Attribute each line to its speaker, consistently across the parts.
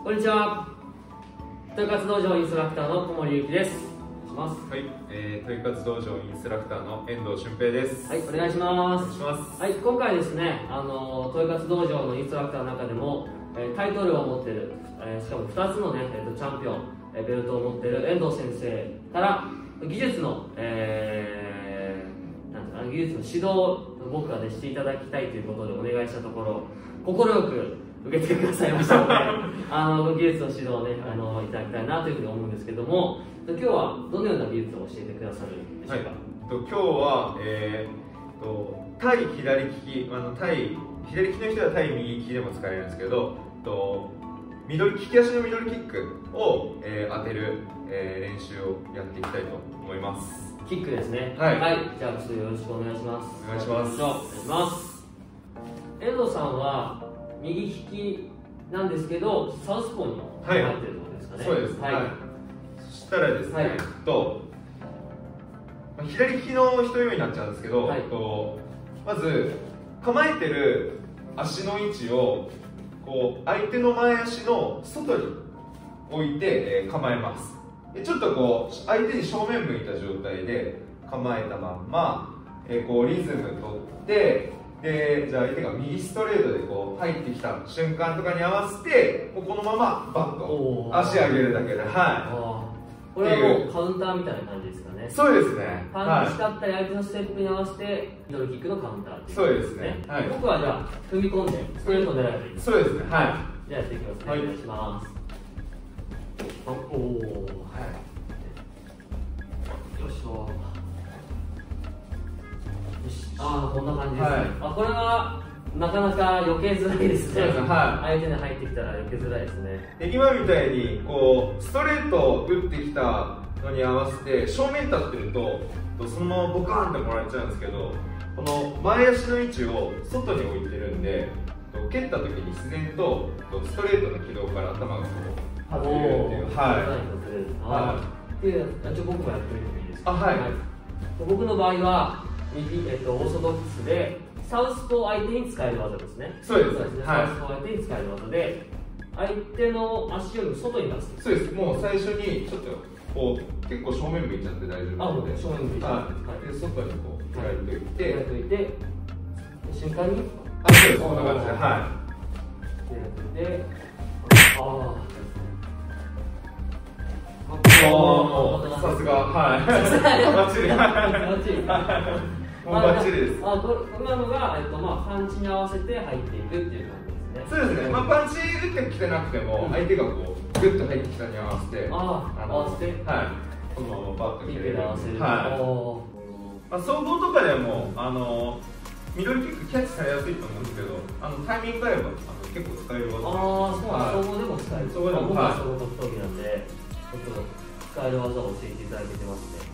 Speaker 1: こんにちは。トイ活道場インストラクターの小森ゆきです。お願いします。
Speaker 2: はい、トイ活道場インストラクターの遠藤俊平です。
Speaker 1: はい、お願いします。
Speaker 2: お願いします。
Speaker 1: はい、今回ですね、トイ活道場のインストラクターの中でも、タイトルを持っている、しかも2つのね、チャンピオン、ベルトを持っている遠藤先生から技術の、なんていうかな、技術の指導を僕がねしていただきたいということでお願いしたところ、快く受け付けてくださいましたので技術の指導をねいただきたいなというふうに思うんですけども、今日はどのような技術を教えてくださるんでしょうか。
Speaker 2: はい、今日は、対左利き、左利きの人は対右利きでも使えるんですけど、利き足のミドルキックを、当てる、練習をやっていきたいと思います。
Speaker 1: キックですね。
Speaker 2: はい、
Speaker 1: はい、じゃあちょっとよろしくお願いします。
Speaker 2: お願いします。
Speaker 1: お願いします。遠藤さんは右利きなんですけど、サウスポーに入ってるところですかね。
Speaker 2: そうです。
Speaker 1: はい。
Speaker 2: そしたらですね、
Speaker 1: はい、
Speaker 2: 左利きの人用になっちゃうんですけど、はい、まず構えてる足の位置をこう相手の前足の外に置いて、構えます。でちょっとこう相手に正面向いた状態で構えたまんま、こうリズムとってで、じゃあ相手が右ストレートでこう入ってきた瞬間とかに合わせてこのままバッと足上げるだけで、はい、
Speaker 1: これはもうカウンターみたいな感じですかね。
Speaker 2: そうですね。
Speaker 1: パンチだったり相手のステップに合わせてミドルキックのカウンターっていう、
Speaker 2: そうですね。
Speaker 1: はい、僕はじゃあ踏み込んでストレートを狙えばいいですか。
Speaker 2: そうですね。はい。
Speaker 1: じゃあやっていきますね。はい、お願いします。おお、はい。よいしょ。こんな感じですね。はい、これはなかなか避けづらいですね。はい、相手に入ってきたら避けづらいですね。
Speaker 2: で今みたいにこうストレートを打ってきたのに合わせて正面立ってるとそのままボカーンってもらっちゃうんですけど、この前足の位置を外に置いてるんで蹴った時に自然とストレートの軌道から頭がこう外れるっていう。
Speaker 1: はい。で、僕もやってみてもいいですか。
Speaker 2: はい。
Speaker 1: 僕の場合は右、オーソドックスでサウスポー相手に使える技ですね。
Speaker 2: そうです。
Speaker 1: サウスポー相手に使える技で、相手の足よりも外に出す。
Speaker 2: そうです。もう最初にちょっとこう結構正面向いちゃって大丈夫なので、
Speaker 1: 正面向いちゃって、
Speaker 2: で外にこう開いといて、
Speaker 1: 瞬間に、
Speaker 2: そうです。こんな感じで、はい。
Speaker 1: で、
Speaker 2: さすが、はい。バッチリ。もうバッチリです。
Speaker 1: 今のがパンチに合わせて入っていくっていう感じですね。
Speaker 2: そうですね。パンチ打ってきてなくても、相手がこうグッと入ってきたに合わせて、はい。このままバッと切れる。はい。総合とかでもミドルキックキャッチされやすいと思うんですけど、タイミングがあれば結構使える技。
Speaker 1: そう、総合でも使える。僕は総合格闘技なんで、ちょっと使える技を教えていただけてますね。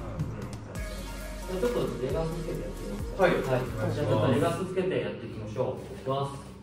Speaker 1: ちょっとレガースつけてやってみますか。
Speaker 2: はい。
Speaker 1: じゃあちょっとレガースつけてやっていきましょう。いきます。